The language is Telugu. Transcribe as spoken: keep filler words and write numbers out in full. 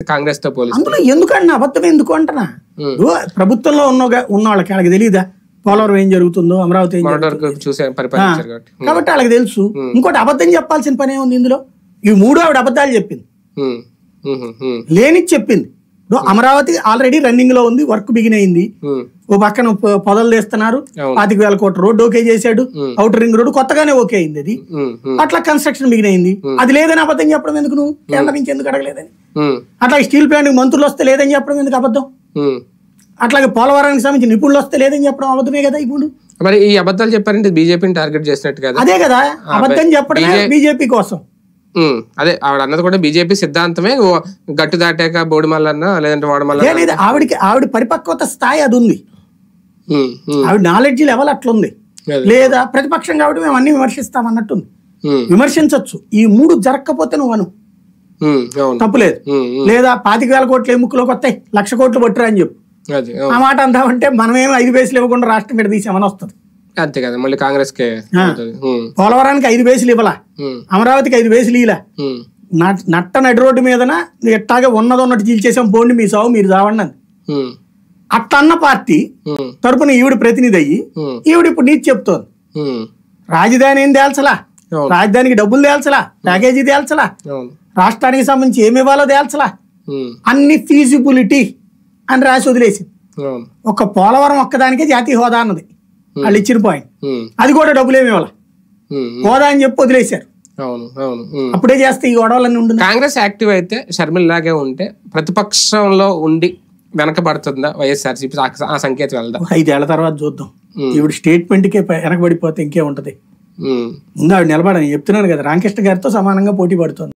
కాంగ్రెస్ తో పోలిస్తే అందులో ఎందుకంటే అబద్ధం ఎందుకు అంటున్నా ప్రభుత్వంలో ఉన్న ఉన్న వాళ్ళకి వాళ్ళకి తెలియదా పోలవరం ఏం జరుగుతుందో అమరావతి ఏం కాబట్టి వాళ్ళకి తెలుసు. ఇంకోటి అబద్ధం చెప్పాల్సిన పని ఏముంది ఇందులో? ఈ మూడు ఆవిడ అబద్ధాలు చెప్పింది, లేని చెప్పింది. అమరావతి ఆల్రెడీ రన్నింగ్ లో ఉంది, వర్క్ బిగిన్ అయింది. ఓ పక్కన పొదలు తీస్తున్నారు, పాతిక వేల కోట్ల రోడ్డు ఓకే చేశాడు, అవుటర్ రింగ్ రోడ్డు కొత్తగానే ఓకే అయింది, అది అట్లా కన్స్ట్రక్షన్ బిగిన్ అయింది. అది లేదని అబద్ధం చెప్పడం ఎందుకు? నువ్వు కేంద్రం నుంచి ఎందుకు అడగలేదని? అట్లా స్టీల్ ప్లాంట్ మంత్రులు వస్తే లేదని చెప్పడం ఎందుకు అబద్ధం? అట్లాగే పోలవరానికి సంబంధించి నిపుణులు వస్తే లేదని చెప్పడం అబద్ధమే కదా. ఇప్పుడు మరి ఈ అబద్ధాలు చెప్పారంటే బీజేపీని టార్గెట్ చేసినట్టు కదా. అదే కదా, అబద్ధం చెప్పడమే బీజేపీ కోసం. అదే ఆవిడ అన్నది కూడా బీజేపీ సిద్ధాంతమే, గట్టు దాటాక బోడిమల్లన్నా లేదంటే వాడమల్ల. ఆవిడకి ఆవిడ పరిపక్వత స్థాయి అది ఉంది, ఆవిడ నాలెడ్జ్ లెవెల్ అట్లుంది. లేదా ప్రతిపక్షం కాబట్టి మేము అన్ని విమర్శిస్తాం అన్నట్టుంది. విమర్శించవచ్చు, ఈ మూడు జరగకపోతే నువ్వు అను తప్పులేదు. లేదా పాతిక వేల కోట్లు ఎముకలోకి వస్తాయి, లక్ష కోట్లు పట్టురా అని చెప్పు. ఆ మాట అందామంటే మనమేమో ఐదు పైసలు ఇవ్వకుండా రాష్ట్రం మీద తీసామని వస్తుంది. అంతే కదా, మళ్ళీ కాంగ్రెస్ కే. పోలవరానికి ఐదు పైసలు ఇవ్వలా, అమరావతికి ఐదు పైసలు ఇలా, నట్ట నడి రోడ్డు మీదన ఎట్టాగా ఉన్నది ఉన్నట్టు చీల్చేసాం, పోండి మీ సావు మీరు చావండి అని అట్లా అన్న పార్టీ తరపున ఈవిడ ప్రతినిధి అయ్యి ఈవిడ ఇప్పుడు నీతి చెప్తోంది. రాజధాని ఏం తేల్చలా, రాజధానికి డబ్బులు తేల్చలా, ప్యాకేజీ తేల్చలా, రాష్ట్రానికి సంబంధించి ఏమి ఇవ్వాలో తేల్చలా, అన్ని ఫీజిబిలిటీ అని రాసి వదిలేసింది. ఒక పోలవరం ఒక్కదానికే జాతీయ హోదా అన్నది వాళ్ళు ఇచ్చిన పాయింట్, అది కూడా డబ్బులు ఏమి ఇవ్వాలి, హోదా అని చెప్పి వదిలేశారు. అప్పుడే చేస్తే ఈ గొడవలన్నీ ఉంటుంది. కాంగ్రెస్ యాక్టివ్ అయితే షర్మిల లాగే ఉంటే ప్రతిపక్షంలో ఉండి వెనకబడుతుందా వైఎస్ఆర్సీపీ? ఆ సంకేతం వెళ్దాం, ఐదేళ్ల తర్వాత చూద్దాం. ఇప్పుడు స్టేట్మెంట్ కే వెనకబడిపోతే ఇంకే ఉంటది. ముందు ఆవిడ నిలబడని చెప్తున్నాను కదా, రామకృష్ణ గారితో సమానంగా పోటీ పడుతుంది.